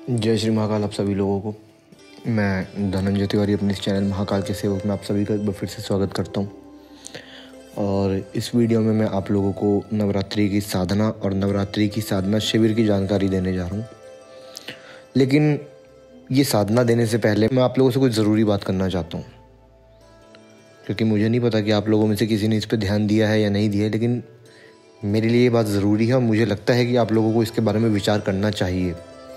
जय श्री महाकाल आप सभी लोगों को। मैं धनंजय तिवारी अपने इस चैनल महाकाल के सेवक में आप सभी का एक बार फिर से स्वागत करता हूं। और इस वीडियो में मैं आप लोगों को नवरात्रि की साधना और नवरात्रि की साधना शिविर की जानकारी देने जा रहा हूं। लेकिन ये साधना देने से पहले मैं आप लोगों से कुछ ज़रूरी बात करना चाहता हूँ, क्योंकि मुझे नहीं पता कि आप लोगों में से किसी ने इस पर ध्यान दिया है या नहीं दिया है, लेकिन मेरे लिए ये बात ज़रूरी है और मुझे लगता है कि आप लोगों को इसके बारे में विचार करना चाहिए।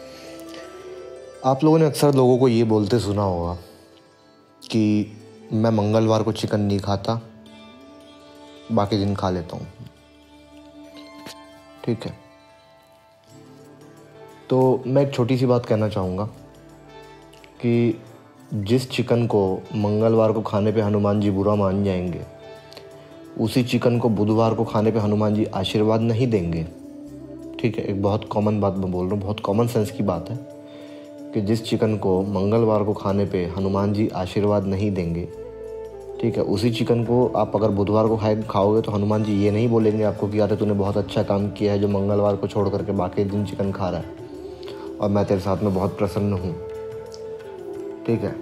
आप लोगों ने अक्सर लोगों को ये बोलते सुना होगा कि मैं मंगलवार को चिकन नहीं खाता, बाकी दिन खा लेता हूँ। ठीक है, तो मैं एक छोटी सी बात कहना चाहूँगा कि जिस चिकन को मंगलवार को खाने पे हनुमान जी बुरा मान जाएंगे, उसी चिकन को बुधवार को खाने पे हनुमान जी आशीर्वाद नहीं देंगे। ठीक है, एक बहुत कॉमन बात मैं बोल रहा हूँ, बहुत कॉमन सेंस की बात है कि जिस चिकन को मंगलवार को खाने पे हनुमान जी आशीर्वाद नहीं देंगे, ठीक है, उसी चिकन को आप अगर बुधवार को खाओगे तो हनुमान जी ये नहीं बोलेंगे आपको कि यार तूने बहुत अच्छा काम किया है जो मंगलवार को छोड़ करके बाकी दिन चिकन खा रहा है और मैं तेरे साथ में बहुत प्रसन्न हूँ। ठीक है,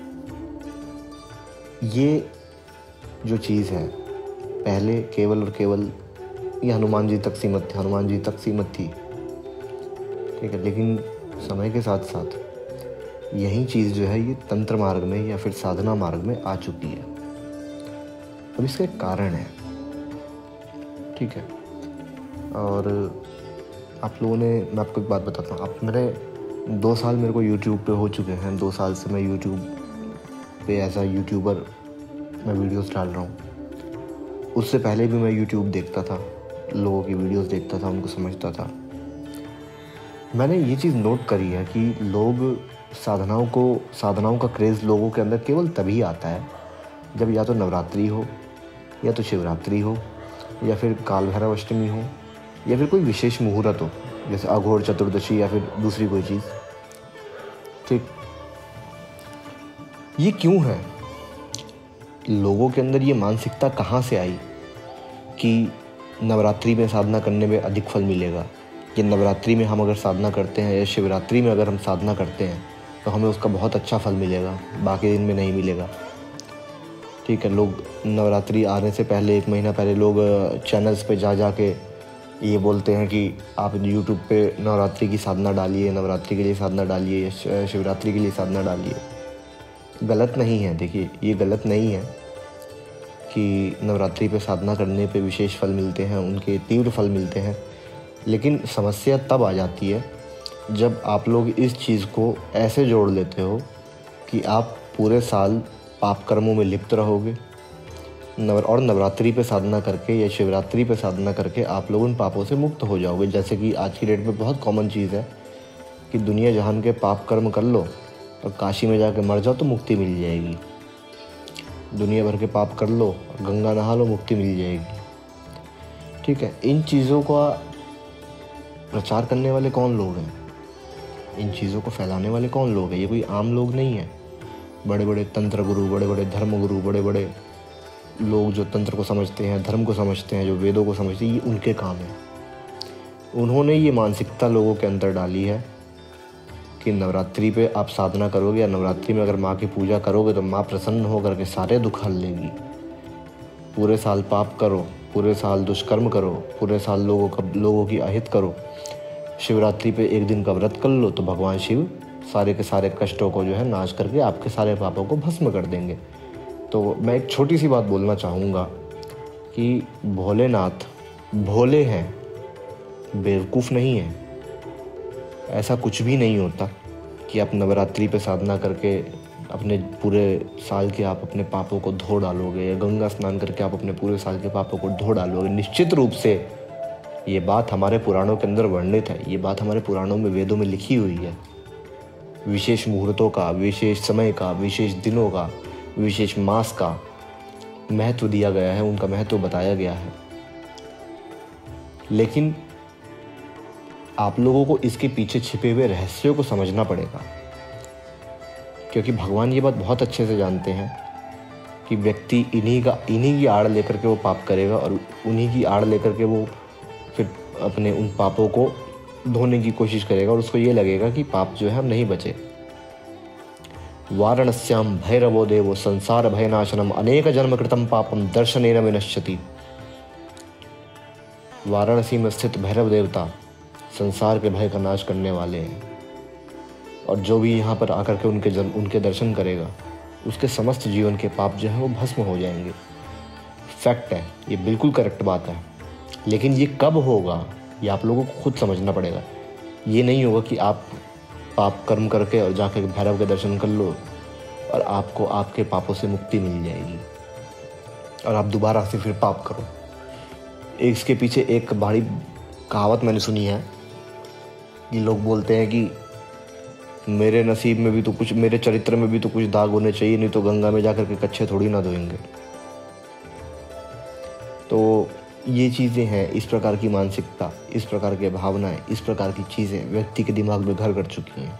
ये जो चीज़ है पहले केवल और केवल ये हनुमान जी तक सीमित थी, हनुमान जी तक सीमित थी। ठीक है, लेकिन समय के साथ साथ यही चीज़ जो है ये तंत्र मार्ग में या फिर साधना मार्ग में आ चुकी है। अब इसका एक कारण है। ठीक है, और आप लोगों ने, मैं आपको एक बात बताता हूँ, आप मेरे 2 साल मेरे को यूट्यूब पे हो चुके हैं। 2 साल से मैं यूट्यूब पे एज अ यूट्यूबर मैं वीडियोस डाल रहा हूँ। उससे पहले भी मैं यूट्यूब देखता था, लोगों की वीडियोस देखता था, उनको समझता था। मैंने ये चीज़ नोट करी है कि लोग साधनाओं का क्रेज़ लोगों के अंदर केवल तभी आता है जब या तो नवरात्रि हो, या तो शिवरात्रि हो, या फिर काल भैरव अष्टमी हो, या फिर कोई विशेष मुहूर्त हो, जैसे अघोर चतुर्दशी या फिर दूसरी कोई चीज़। ठीक, ये क्यों है? लोगों के अंदर ये मानसिकता कहाँ से आई कि नवरात्रि में साधना करने में अधिक फल मिलेगा, कि नवरात्रि में हम अगर साधना करते हैं या शिवरात्रि में अगर हम साधना करते हैं तो हमें उसका बहुत अच्छा फल मिलेगा, बाकी दिन में नहीं मिलेगा। ठीक है, लोग नवरात्रि आने से पहले 1 महीना पहले लोग चैनल्स पे जा के ये बोलते हैं कि आप यूट्यूब पे नवरात्रि की साधना डालिए, नवरात्रि के लिए साधना डालिए, या शिवरात्रि के लिए साधना डालिए। गलत नहीं है, देखिए ये गलत नहीं है कि नवरात्रि पे साधना करने पे विशेष फल मिलते हैं, उनके तीव्र फल मिलते हैं। लेकिन समस्या तब आ जाती है जब आप लोग इस चीज़ को ऐसे जोड़ लेते हो कि आप पूरे साल पाप कर्मों में लिप्त रहोगे और नवरात्रि पे साधना करके या शिवरात्रि पे साधना करके आप लोग उन पापों से मुक्त हो जाओगे। जैसे कि आज की डेट में बहुत कॉमन चीज़ है कि दुनिया जहान के पाप कर्म कर लो और काशी में जाके मर जाओ तो मुक्ति मिल जाएगी। दुनिया भर के पाप कर लो, गंगा नहा लो, मुक्ति मिल जाएगी। ठीक है, इन चीज़ों का प्रचार करने वाले कौन लोग हैं? इन चीज़ों को फैलाने वाले कौन लोग हैं? ये कोई आम लोग नहीं है। बड़े बड़े तंत्र गुरु, बड़े बड़े धर्म गुरु, बड़े बड़े लोग जो तंत्र को समझते हैं, धर्म को समझते हैं, जो वेदों को समझते हैं, ये उनके काम है। उन्होंने ये मानसिकता लोगों के अंदर डाली है कि नवरात्रि पे आप साधना करोगे या नवरात्रि में अगर माँ की पूजा करोगे तो माँ प्रसन्न होकर के सारे दुख हल लेगी। पूरे साल पाप करो, पूरे साल दुष्कर्म करो, पूरे साल लोगों की अहित करो, शिवरात्रि पे एक दिन का व्रत कर लो तो भगवान शिव सारे के सारे कष्टों को जो है नाश करके आपके सारे पापों को भस्म कर देंगे। तो मैं एक छोटी सी बात बोलना चाहूँगा कि भोलेनाथ भोले हैं, बेवकूफ़ नहीं है। ऐसा कुछ भी नहीं होता कि आप नवरात्रि पे साधना करके अपने पूरे साल के आप अपने पापों को धो डालोगे, या गंगा स्नान करके आप अपने पूरे साल के पापों को धो डालोगे। निश्चित रूप से ये बात हमारे पुराणों के अंदर वर्णित है, ये बात हमारे पुराणों में, वेदों में लिखी हुई है। विशेष मुहूर्तों का, विशेष समय का, विशेष दिनों का, विशेष मास का महत्व दिया गया है, उनका महत्व बताया गया है। लेकिन आप लोगों को इसके पीछे छिपे हुए रहस्यों को समझना पड़ेगा, क्योंकि भगवान ये बात बहुत अच्छे से जानते हैं कि व्यक्ति इन्हीं की आड़ लेकर के वो पाप करेगा और उन्हीं की आड़ लेकर के वो फिर अपने उन पापों को धोने की कोशिश करेगा और उसको ये लगेगा कि पाप जो है हम नहीं बचे। वाराणस्याम भैरवो देवो संसार भयनाशनम अनेक जन्म कृतम पापम दर्शनेन विनश्यति। वाराणसी में स्थित भैरव देवता संसार के भय का नाश करने वाले हैं, और जो भी यहाँ पर आकर के उनके दर्शन करेगा उसके समस्त जीवन के पाप जो है वो भस्म हो जाएंगे। फैक्ट है, ये बिल्कुल करेक्ट बात है। लेकिन ये कब होगा ये आप लोगों को खुद समझना पड़ेगा। ये नहीं होगा कि आप पाप कर्म करके और जाके भैरव के दर्शन कर लो और आपको आपके पापों से मुक्ति मिल जाएगी और आप दोबारा से फिर पाप करो। इसके पीछे एक बड़ी कहावत मैंने सुनी है कि लोग बोलते हैं कि मेरे नसीब में भी तो कुछ, मेरे चरित्र में भी तो कुछ दाग होने चाहिए, नहीं तो गंगा में जाकर के कच्चे थोड़ी ना धोएंगे। तो ये चीज़ें हैं, इस प्रकार की मानसिकता, इस प्रकार के भावनाएं, इस प्रकार की चीज़ें व्यक्ति के दिमाग में घर कर चुकी हैं।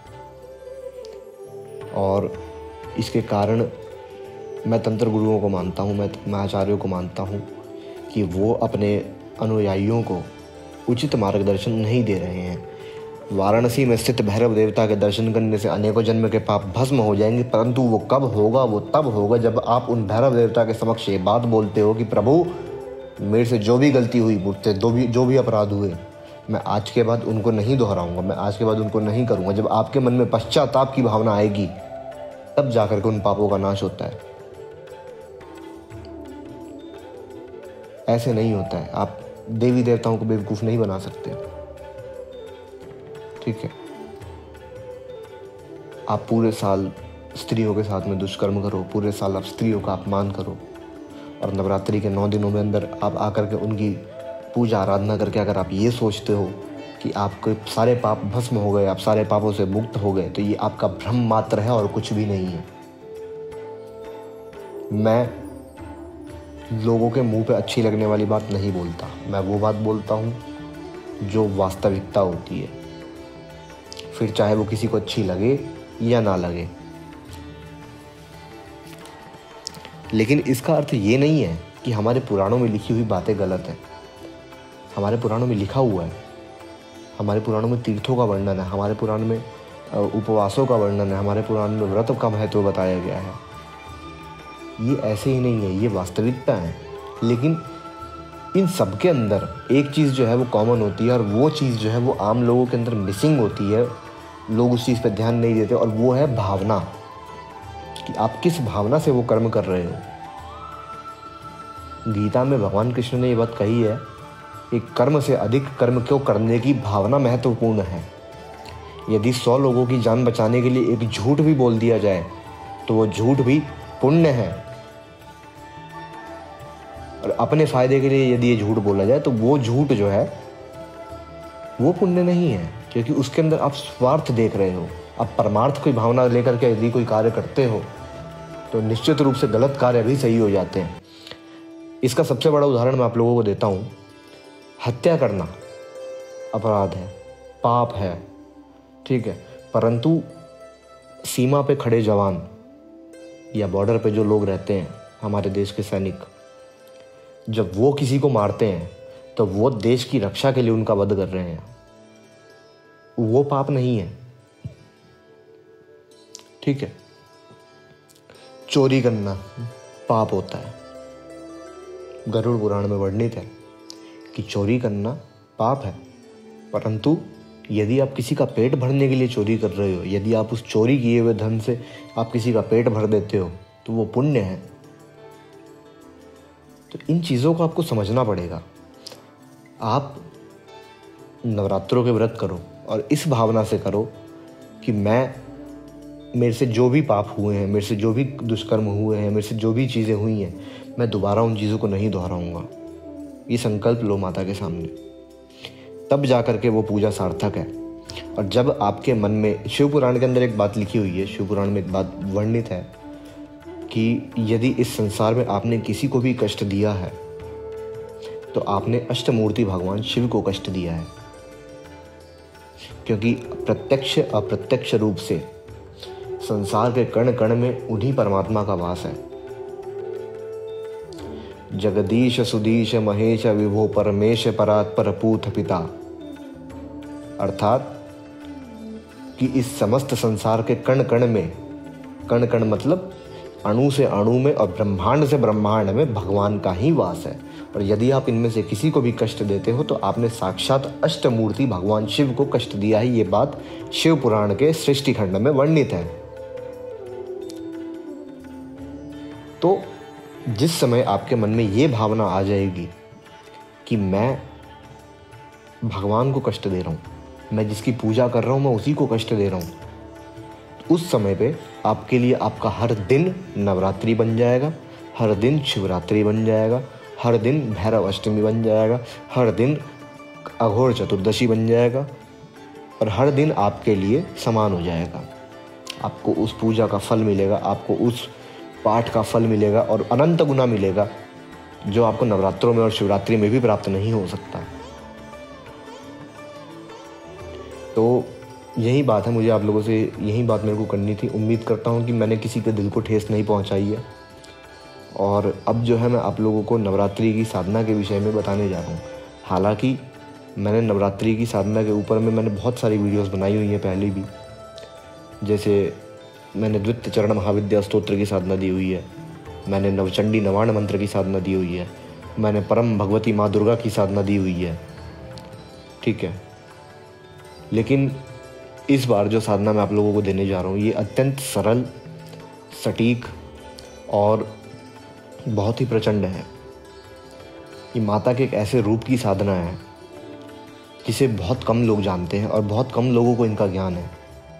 और इसके कारण मैं तंत्र गुरुओं को मानता हूँ, मैं आचार्यों को मानता हूँ कि वो अपने अनुयायियों को उचित मार्गदर्शन नहीं दे रहे हैं। वाराणसी में स्थित भैरव देवता के दर्शन करने से अनेकों जन्म के पाप भस्म हो जाएंगे, परंतु वो कब होगा? वो तब होगा जब आप उन भैरव देवता के समक्ष ये बात बोलते हो कि प्रभु मेरे से जो भी गलती हुई, मुझसे जो भी अपराध हुए, मैं आज के बाद उनको नहीं दोहराऊंगा, मैं आज के बाद उनको नहीं करूंगा। जब आपके मन में पश्चाताप की भावना आएगी तब जाकर के उन पापों का नाश होता है। ऐसे नहीं होता है। आप देवी देवताओं को बेवकूफ़ नहीं बना सकते, ठीक है? आप पूरे साल स्त्रियों के साथ में दुष्कर्म करो, पूरे साल आप स्त्रियों का अपमान करो, और नवरात्रि के 9 दिनों में अंदर आप आकर के उनकी पूजा आराधना करके अगर आप ये सोचते हो कि आपके सारे पाप भस्म हो गए, आप सारे पापों से मुक्त हो गए, तो ये आपका भ्रम मात्र है और कुछ भी नहीं है। मैं लोगों के मुंह पे अच्छी लगने वाली बात नहीं बोलता, मैं वो बात बोलता हूँ जो वास्तविकता होती है, फिर चाहे वो किसी को अच्छी लगे या ना लगे। लेकिन इसका अर्थ ये नहीं है कि हमारे पुराणों में लिखी हुई बातें गलत हैं। हमारे पुराणों में लिखा हुआ है, हमारे पुराणों में तीर्थों का वर्णन है, हमारे पुराण में उपवासों का वर्णन है, हमारे पुराण में व्रत का महत्व बताया गया है। ये ऐसे ही नहीं है, ये वास्तविकता है। लेकिन इन सब के अंदर एक चीज़ जो है वो कॉमन होती है, और वो चीज़ जो है वो आम लोगों के अंदर मिसिंग होती है। लोग उस चीज़ पर ध्यान नहीं देते, और वो है भावना, कि आप किस भावना से वो कर्म कर रहे हो। गीता में भगवान कृष्ण ने ये बात कही है कि कर्म से अधिक कर्म क्यों करने की भावना महत्वपूर्ण है। यदि 100 लोगों की जान बचाने के लिए एक झूठ भी बोल दिया जाए तो वो झूठ भी पुण्य है, और अपने फायदे के लिए यदि ये झूठ बोला जाए तो वो झूठ जो है वो पुण्य नहीं है, क्योंकि उसके अंदर आप स्वार्थ देख रहे हो। आप परमार्थ की भावना लेकर के यदि कोई कार्य करते हो तो निश्चित रूप से गलत कार्य भी सही हो जाते हैं। इसका सबसे बड़ा उदाहरण मैं आप लोगों को देता हूँ। हत्या करना अपराध है, पाप है, ठीक है, परंतु सीमा पे खड़े जवान या बॉर्डर पे जो लोग रहते हैं, हमारे देश के सैनिक, जब वो किसी को मारते हैं तो वो देश की रक्षा के लिए उनका वध कर रहे हैं, वो पाप नहीं है, ठीक है। चोरी करना पाप होता है। गरुड़ पुराण में वर्णित है कि चोरी करना पाप है, परंतु यदि आप किसी का पेट भरने के लिए चोरी कर रहे हो, यदि आप उस चोरी किए हुए धन से आप किसी का पेट भर देते हो तो वो पुण्य है। तो इन चीज़ों को आपको समझना पड़ेगा। आप नवरात्रों के व्रत करो और इस भावना से करो कि मेरे से जो भी पाप हुए हैं, मेरे से जो भी दुष्कर्म हुए हैं, मेरे से जो भी चीज़ें हुई हैं, मैं दोबारा उन चीज़ों को नहीं दोहराऊंगा। ये संकल्प लो माता के सामने, तब जा कर के वो पूजा सार्थक है। और जब आपके मन में, शिव पुराण के अंदर एक बात लिखी हुई है, शिव पुराण में एक बात वर्णित है कि यदि इस संसार में आपने किसी को भी कष्ट दिया है तो आपने अष्टमूर्ति भगवान शिव को कष्ट दिया है, क्योंकि प्रत्यक्ष अप्रत्यक्ष रूप से संसार के कण कण में उन्हीं परमात्मा का वास है। जगदीश सुदीश महेश विभो परमेश परात्पर पूथ पिता। अर्थात कि इस समस्त संसार के कण कण में, कण कण मतलब अणु से अणु में और ब्रह्मांड से ब्रह्मांड में भगवान का ही वास है। और यदि आप इनमें से किसी को भी कष्ट देते हो तो आपने साक्षात अष्टमूर्ति भगवान शिव को कष्ट दिया है। ये बात शिव पुराण के सृष्टि खंड में वर्णित है। तो जिस समय आपके मन में ये भावना आ जाएगी कि मैं भगवान को कष्ट दे रहा हूँ, मैं जिसकी पूजा कर रहा हूँ मैं उसी को कष्ट दे रहा हूँ, उस समय पे आपके लिए आपका हर दिन नवरात्रि बन जाएगा, हर दिन शिवरात्रि बन जाएगा, हर दिन भैरव अष्टमी बन जाएगा, हर दिन अघोर चतुर्दशी बन जाएगा और हर दिन आपके लिए समान हो जाएगा। आपको उस पूजा का फल मिलेगा, आपको उस पाठ का फल मिलेगा और अनंत गुना मिलेगा, जो आपको नवरात्रों में और शिवरात्रि में भी प्राप्त नहीं हो सकता। तो यही बात है, मुझे आप लोगों से यही बात मेरे को करनी थी। उम्मीद करता हूँ कि मैंने किसी के दिल को ठेस नहीं पहुँचाई है। और अब जो है मैं आप लोगों को नवरात्रि की साधना के विषय में बताने जा रहा हूँ। हालांकि मैंने नवरात्रि की साधना के ऊपर में मैंने बहुत सारी वीडियोस बनाई हुई हैं पहले भी। जैसे मैंने द्वितीय चरण महाविद्या स्तोत्र की साधना दी हुई है, मैंने नवचंडी नवाण मंत्र की साधना दी हुई है, मैंने परम भगवती माँ दुर्गा की साधना दी हुई है, ठीक है। लेकिन इस बार जो साधना मैं आप लोगों को देने जा रहा हूँ ये अत्यंत सरल, सटीक और बहुत ही प्रचंड है। ये माता के एक ऐसे रूप की साधना है जिसे बहुत कम लोग जानते हैं और बहुत कम लोगों को इनका ज्ञान है।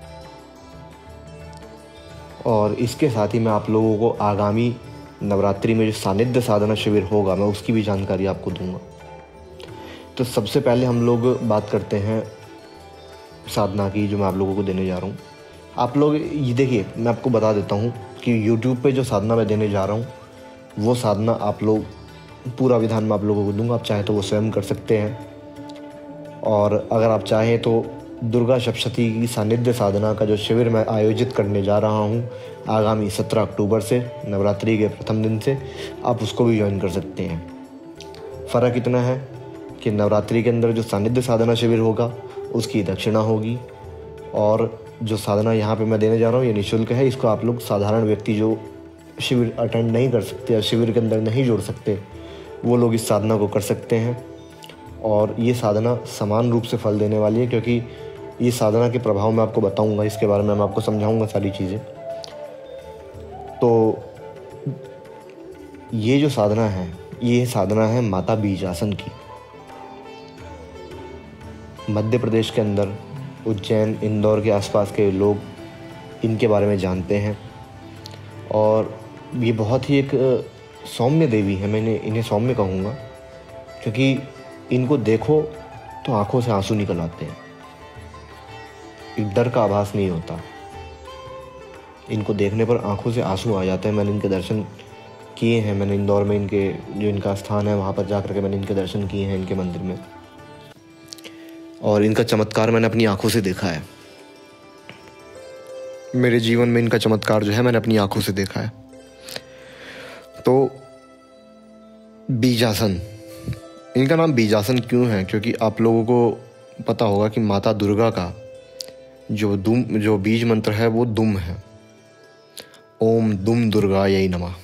और इसके साथ ही मैं आप लोगों को आगामी नवरात्रि में जो सानिध्य साधना शिविर होगा मैं उसकी भी जानकारी आपको दूंगा। तो सबसे पहले हम लोग बात करते हैं साधना की जो मैं आप लोगों को देने जा रहा हूँ। आप लोग ये देखिए, मैं आपको बता देता हूँ कि YouTube पे जो साधना मैं देने जा रहा हूँ वो साधना आप लोग, पूरा विधान मैं आप लोगों को दूंगा। आप चाहे तो वो स्वयं कर सकते हैं और अगर आप चाहें तो दुर्गा सप्तशती की सानिध्य साधना का जो शिविर मैं आयोजित करने जा रहा हूँ आगामी 17 अक्टूबर से, नवरात्रि के प्रथम दिन से, आप उसको भी ज्वाइन कर सकते हैं। फ़र्क इतना है कि नवरात्रि के अंदर जो सानिध्य साधना शिविर होगा उसकी दक्षिणा होगी और जो साधना यहाँ पे मैं देने जा रहा हूँ ये निःशुल्क है। इसको आप लोग साधारण व्यक्ति जो शिविर अटेंड नहीं कर सकते या शिविर के अंदर नहीं जुड़ सकते वो लोग इस साधना को कर सकते हैं। और ये साधना समान रूप से फल देने वाली है, क्योंकि ये साधना के प्रभाव मैं आपको बताऊंगा, इसके बारे में मैं आपको समझाऊंगा सारी चीज़ें। तो ये जो साधना है ये साधना है माता बीजासन की। मध्य प्रदेश के अंदर उज्जैन, इंदौर के आसपास के लोग इनके बारे में जानते हैं और ये बहुत ही एक सौम्य देवी है। मैंने इन्हें सौम्य कहूँगा क्योंकि इनको देखो तो आंखों से आंसू निकल आते हैं, एक डर का आभास नहीं होता। इनको देखने पर आंखों से आंसू आ जाते हैं। मैंने इनके दर्शन किए हैं, मैंने इंदौर में इनके जो इनका स्थान है वहाँ पर जा कर के मैंने इनके दर्शन किए हैं इनके मंदिर में, और इनका चमत्कार मैंने अपनी आंखों से देखा है। मेरे जीवन में इनका चमत्कार जो है मैंने अपनी आंखों से देखा है। तो बीजासन, इनका नाम बीजासन क्यों है? क्योंकि आप लोगों को पता होगा कि माता दुर्गा का जो बीज मंत्र है वो दुम है। ओम दुम दुर्गायै नमः।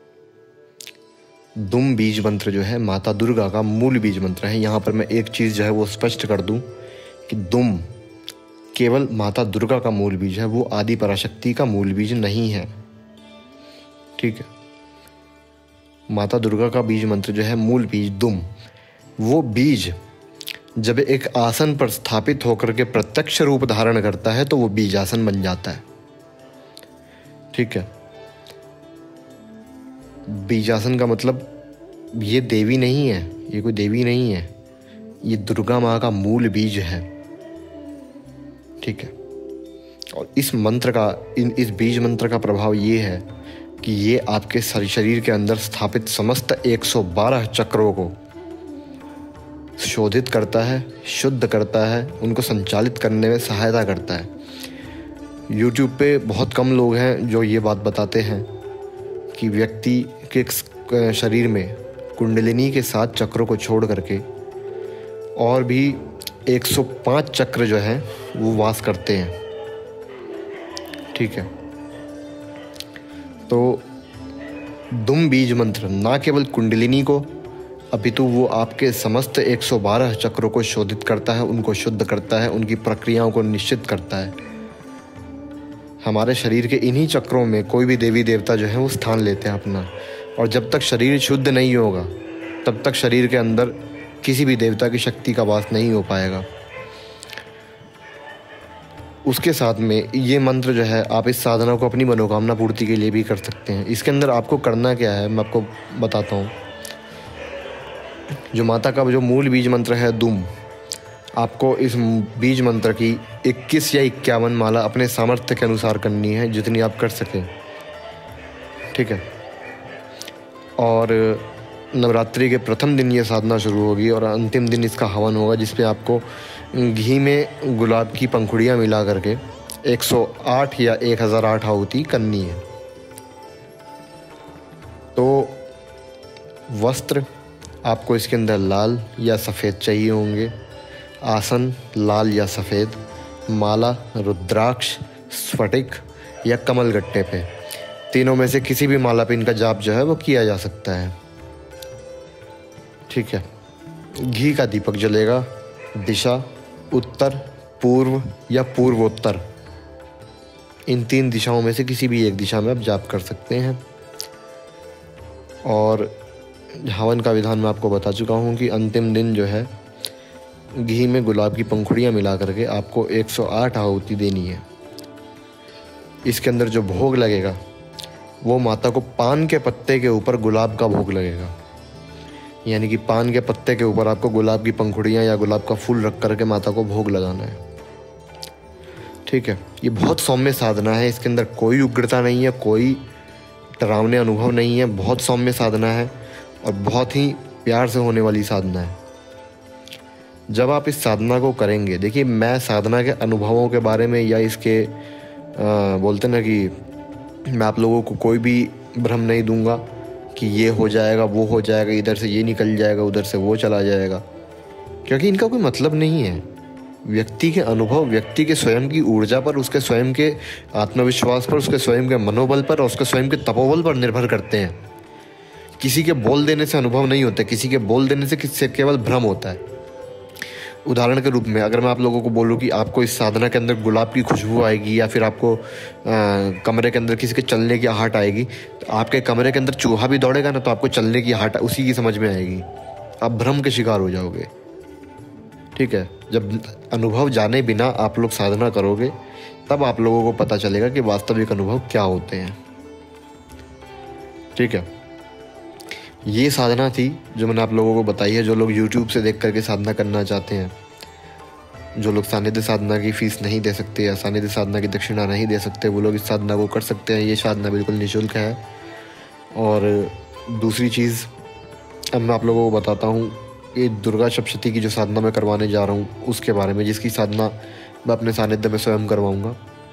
दुम बीज मंत्र जो है माता दुर्गा का मूल बीज मंत्र है। यहाँ पर मैं एक चीज़ जो है वो स्पष्ट कर दूं कि दुम केवल माता दुर्गा का मूल बीज है, वो आदि पराशक्ति का मूल बीज नहीं है, ठीक है। माता दुर्गा का बीज मंत्र जो है मूल बीज दुम, वो बीज जब एक आसन पर स्थापित होकर के प्रत्यक्ष रूप धारण करता है तो वो बीजासन बन जाता है, ठीक है। बीजासन का मतलब ये देवी नहीं है, ये कोई देवी नहीं है, ये दुर्गा माँ का मूल बीज है, ठीक है। और इस मंत्र का इस बीज मंत्र का प्रभाव ये है कि ये आपके शरीर के अंदर स्थापित समस्त 112 चक्रों को शोधित करता है, शुद्ध करता है, उनको संचालित करने में सहायता करता है। YouTube पे बहुत कम लोग हैं जो ये बात बताते हैं कि व्यक्ति के शरीर में कुंडलिनी के 7 चक्रों को छोड़ करके और भी 105 चक्र जो है वो वास करते हैं। ठीक है, तो दुम बीज मंत्र ना केवल कुंडलिनी को अपितु वो आपके समस्त 112 चक्रों को शोधित करता है, उनको शुद्ध करता है, उनकी प्रक्रियाओं को निश्चित करता है। हमारे शरीर के इन्हीं चक्रों में कोई भी देवी देवता जो है वो स्थान लेते हैं अपना, और जब तक शरीर शुद्ध नहीं होगा तब तक शरीर के अंदर किसी भी देवता की शक्ति का वास नहीं हो पाएगा। उसके साथ में ये मंत्र जो है आप इस साधना को अपनी मनोकामना पूर्ति के लिए भी कर सकते हैं। इसके अंदर आपको करना क्या है मैं आपको बताता हूँ। जो माता का जो मूल बीज मंत्र है दुम, आपको इस बीज मंत्र की 21 या 51 माला अपने सामर्थ्य के अनुसार करनी है, जितनी आप कर सकें। ठीक है, और नवरात्रि के प्रथम दिन ये साधना शुरू होगी और अंतिम दिन इसका हवन होगा, जिस पे आपको घी में गुलाब की पंखुड़ियाँ मिला करके 108 या 1008 आहुति करनी है। तो वस्त्र आपको इसके अंदर लाल या सफ़ेद चाहिए होंगे, आसन लाल या सफ़ेद, माला रुद्राक्ष, स्फटिक या कमल गट्टे पे, तीनों में से किसी भी माला पे इनका जाप जो है वो किया जा सकता है। ठीक है, घी का दीपक जलेगा, दिशा उत्तर, पूर्व या पूर्वोत्तर, इन 3 दिशाओं में से किसी भी एक दिशा में आप जाप कर सकते हैं। और हवन का विधान मैं आपको बता चुका हूँ कि अंतिम दिन जो है घी में गुलाब की पंखुड़ियाँ मिला करके आपको 108 आहुति देनी है। इसके अंदर जो भोग लगेगा वो माता को पान के पत्ते के ऊपर गुलाब का भोग लगेगा, यानी कि पान के पत्ते के ऊपर आपको गुलाब की पंखुड़ियाँ या गुलाब का फूल रख करके माता को भोग लगाना है। ठीक है, ये बहुत सौम्य साधना है, इसके अंदर कोई उग्रता नहीं है, कोई डरावने अनुभव नहीं है, बहुत सौम्य साधना है और बहुत ही प्यार से होने वाली साधना है। जब आप इस साधना को करेंगे, देखिए मैं साधना के अनुभवों के बारे में या इसके बोलते ना कि मैं आप लोगों को कोई भी भ्रम नहीं दूंगा कि ये हो जाएगा वो हो जाएगा, इधर से ये निकल जाएगा उधर से वो चला जाएगा, क्योंकि इनका कोई मतलब नहीं है। व्यक्ति के अनुभव व्यक्ति के स्वयं की ऊर्जा पर, उसके स्वयं के आत्मविश्वास पर, उसके स्वयं के मनोबल पर और उसके स्वयं के तपोबल पर निर्भर करते हैं। किसी के बोल देने से अनुभव नहीं होता, किसी के बोल देने से केवल भ्रम होता है। उदाहरण के रूप में अगर मैं आप लोगों को बोलूँ कि आपको इस साधना के अंदर गुलाब की खुशबू आएगी या फिर आपको कमरे के अंदर किसी के चलने की आहट आएगी, तो आपके कमरे के अंदर चूहा भी दौड़ेगा ना, तो आपको चलने की आहट उसी की समझ में आएगी, आप भ्रम के शिकार हो जाओगे। ठीक है, जब अनुभव जाने बिना आप लोग साधना करोगे तब आप लोगों को पता चलेगा कि वास्तविक अनुभव क्या होते हैं। ठीक है, ये साधना थी जो मैंने आप लोगों को बताई है। जो लोग YouTube से देख करके साधना करना चाहते हैं, जो लोग सानिध्य साधना की फ़ीस नहीं दे सकते या सानिध्य साधना की दक्षिणा नहीं दे सकते, वो लोग इस साधना को कर सकते हैं। ये साधना बिल्कुल निःशुल्क है। और दूसरी चीज़ अब मैं आप लोगों को बताता हूँ, ये दुर्गा सप्तशती की जो साधना मैं करवाने जा रहा हूँ उसके बारे में, जिसकी साधना मैं अपने सानिध्य में स्वयं करवाऊँगा।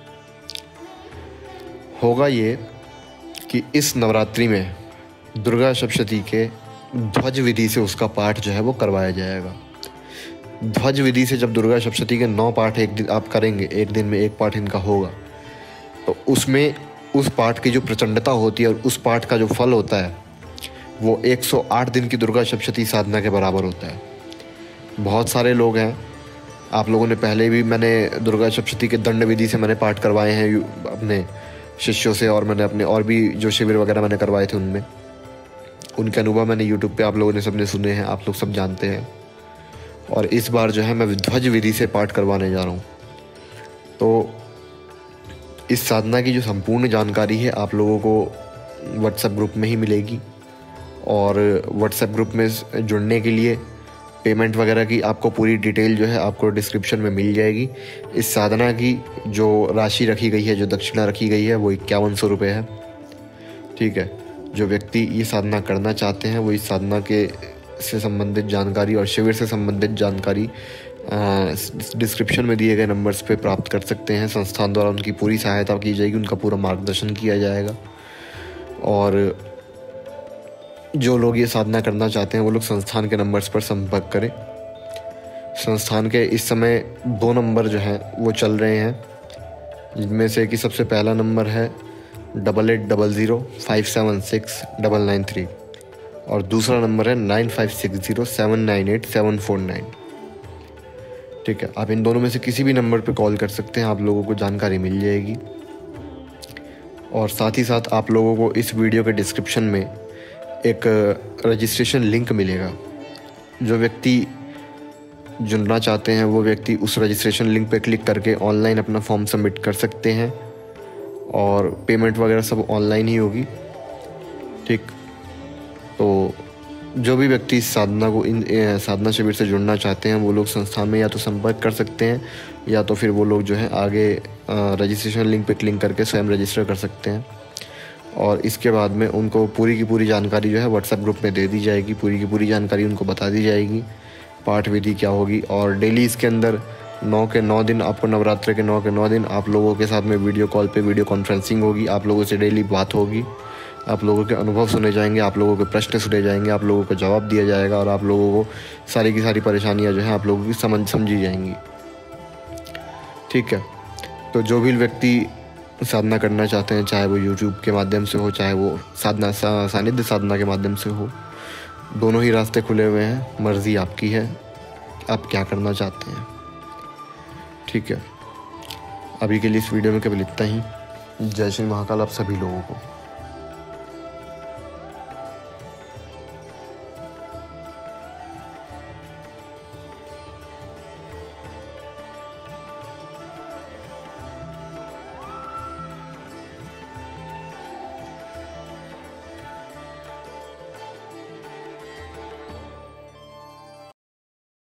होगा ये कि इस नवरात्रि में दुर्गा सप्तशती के ध्वज विधि से उसका पाठ जो है वो करवाया जाएगा। ध्वज विधि से जब दुर्गा सप्तशती के 9 पाठ एक दिन आप करेंगे, एक दिन में एक पाठ इनका होगा, तो उसमें उस पाठ की जो प्रचंडता होती है और उस पाठ का जो फल होता है वो 108 दिन की दुर्गा सप्तशती साधना के बराबर होता है। बहुत सारे लोग हैं, आप लोगों ने पहले भी, मैंने दुर्गा सप्तशती के दंड विधि से मैंने पाठ करवाए हैं अपने शिष्यों से, और मैंने अपने और भी जो शिविर वगैरह मैंने करवाए थे उनमें, उनके अनुभव मैंने YouTube पे आप लोगों ने सबने सुने हैं, आप लोग सब जानते हैं। और इस बार जो है मैं ध्वज विधि से पाठ करवाने जा रहा हूँ। तो इस साधना की जो संपूर्ण जानकारी है आप लोगों को व्हाट्सएप ग्रुप में ही मिलेगी, और व्हाट्सएप ग्रुप में जुड़ने के लिए पेमेंट वगैरह की आपको पूरी डिटेल जो है आपको डिस्क्रिप्शन में मिल जाएगी। इस साधना की जो राशि रखी गई है, जो दक्षिणा रखी गई है, वो 5100 रुपये है। ठीक है, जो व्यक्ति ये साधना करना चाहते हैं वो इस साधना के से संबंधित जानकारी और शिविर से संबंधित जानकारी डिस्क्रिप्शन में दिए गए नंबर्स पे प्राप्त कर सकते हैं। संस्थान द्वारा उनकी पूरी सहायता की जाएगी, उनका पूरा मार्गदर्शन किया जाएगा। और जो लोग ये साधना करना चाहते हैं वो लोग संस्थान के नंबर्स पर संपर्क करें। संस्थान के इस समय 2 नंबर जो हैं वो चल रहे हैं, जिनमें से कि सबसे पहला नंबर है 8800576993 और दूसरा नंबर है 9560798749। ठीक है, आप इन दोनों में से किसी भी नंबर पे कॉल कर सकते हैं, आप लोगों को जानकारी मिल जाएगी। और साथ ही साथ आप लोगों को इस वीडियो के डिस्क्रिप्शन में एक रजिस्ट्रेशन लिंक मिलेगा। जो व्यक्ति जुड़ना चाहते हैं वो व्यक्ति उस रजिस्ट्रेशन लिंक पे क्लिक करके ऑनलाइन अपना फॉर्म सबमिट कर सकते हैं और पेमेंट वगैरह सब ऑनलाइन ही होगी। ठीक, तो जो भी व्यक्ति साधना शिविर से जुड़ना चाहते हैं वो लोग संस्थान में या तो संपर्क कर सकते हैं या तो फिर वो लोग जो है आगे रजिस्ट्रेशन लिंक पे क्लिक करके स्वयं रजिस्टर कर सकते हैं। और इसके बाद में उनको पूरी की पूरी जानकारी जो है व्हाट्सएप ग्रुप में दे दी जाएगी, पूरी की पूरी जानकारी उनको बता दी जाएगी, पाठ विधि क्या होगी। और डेली इसके अंदर 9 के 9 दिन आपको नवरात्र के 9 के 9 दिन आप लोगों के साथ में वीडियो कॉल पे वीडियो कॉन्फ्रेंसिंग होगी, आप लोगों से डेली बात होगी, आप लोगों के अनुभव सुने जाएंगे, आप लोगों के प्रश्न सुने जाएंगे, आप लोगों को जवाब दिया जाएगा और आप लोगों को सारी की सारी परेशानियां जो है आप लोगों की समझी जाएंगी। ठीक है, तो जो भी व्यक्ति साधना करना चाहते हैं, चाहे वो यूट्यूब के माध्यम से हो, चाहे वो सानिध्य साधना के माध्यम से हो, दोनों ही रास्ते खुले हुए हैं। मर्ज़ी आपकी है, आप क्या करना चाहते हैं। ठीक है, अभी के लिए इस वीडियो में केवल इतना ही। जय श्री महाकाल आप सभी लोगों को।